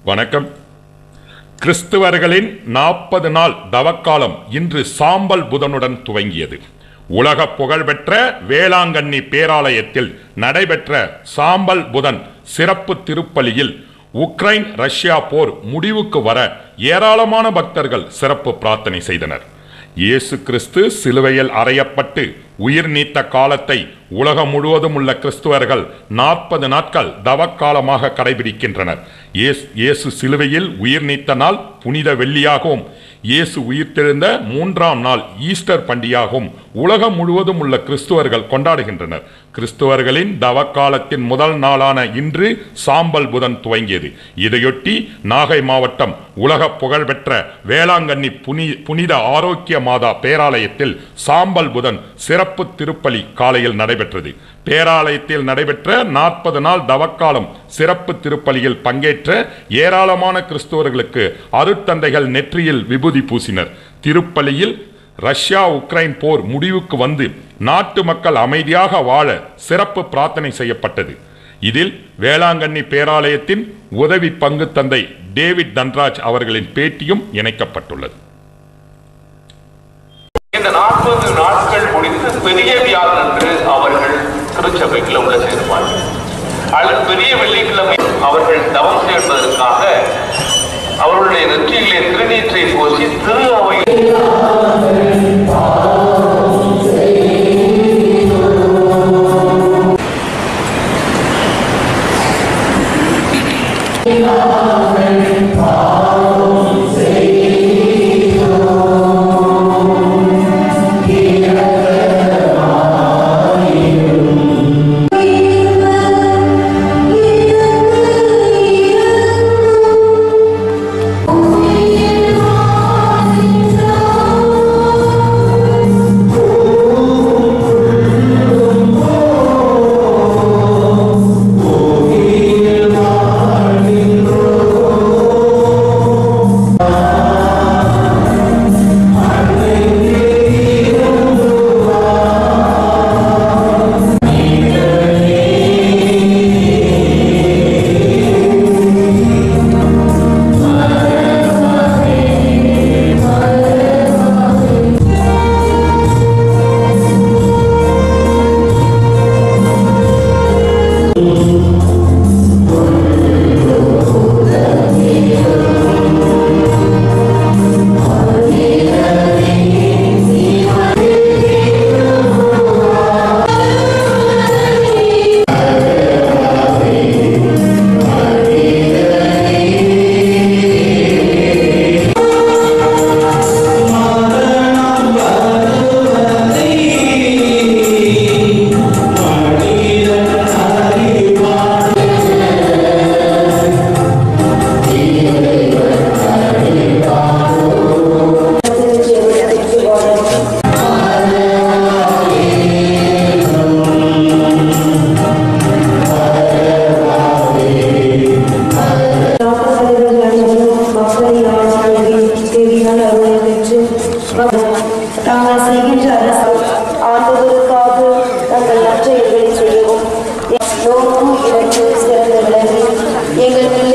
வணக்கம். கிறிஸ்துவர்களின் 40 நாள் தவக்காலம் இன்று சாம்பல் புதனுடன் துவங்கியது. உலக புகழ்பெற்ற வேளாங்கண்ணி பேராலயத்தில் நடைபெற்ற சாம்பல் புதன் சிறப்பு திருப்பலியில் உக்ரைன் ரஷ்யா போர் முடிவுக்கு வர ஏராளமான பக்தர்கள் சிறப்பு பிரார்த்தனை செய்தனர். இயேசு கிறிஸ்து சிலுவையில் அறையப்பட்டு உயிர் நீத்த காலத்தை உலகம் முழுவதும் உள்ள கிறிஸ்துவர்கள் 40 நாட்கள் தவக்காலமாக கடைபிடிக்கின்றனர். இயேசு சிலுவையில் உயிர் நீத்த நாள் புனித வெள்ளியாகவும் இயேசு உயிர்த்தெழுந்த 3ஆம் நாள் ஈஸ்டர் பண்டிகையாகவும் உலகம் முழுவதும் உள்ள கிறிஸ்துவர்கள் கொண்டாடுகின்றனர். கிறிஸ்துவர்களின் தவக்காலத்தின் முதல் நாளான இன்று சாம்பல் புதன் துவங்கியது. இதையொட்டி நாகை மாவட்டம் உலக புகழ்பெற்ற வேளாங்கண்ணி புனித ஆரோக்கிய மாதா பேராலயத்தில் சாம்பல் புதன் சிறப்பு திருப்பலி காலையில் நடைபெற்றது. பேராலயத்தில் நடைபெற்ற 40 நாள் தவக்காலம் சிறப்பு திருப்பலியில் பங்கேற்ற ஏராளமான கிறிஸ்துவர்களுக்கு அருட்தந்தைகள் நெற்றியில் விபூதி பூசினர். திருப்பலியில் ரஷ்யா உக்ரைன் போர் முடிவுக்கு வந்து நாட்டு மக்கள் அமைதியாக வாழ சிறப்பு பிரார்த்தனை செய்யப்பட்டது. இதில் வேளாங்கண்ணி பேராலயத்தின் உதவி பங்கு தந்தை டேவிட் தன்ராஜ் அவர்களின் பேட்டியும் இணைக்கப்பட்டுள்ளது. இந்த 40 நாட்கள் முடிந்து பெரிய வியாழன்று அவர்கள் திருச்சபைக்குள்ள உள்ள சேருவார்கள். அல்லது பெரிய வெள்ளிக்கிழமை அவர்கள் தவம் சேர்ப்பதற்காக அவர்களுடைய நெற்றியிலே திருநீற்றை பூசி திரு அவை தாங்கள் செய்கின்ற ஆண்டவருக்காக தங்கள் நற்செயல்களை செய்யவும் நோக்கும் இறந்து சிறந்த விலகி எங்கள்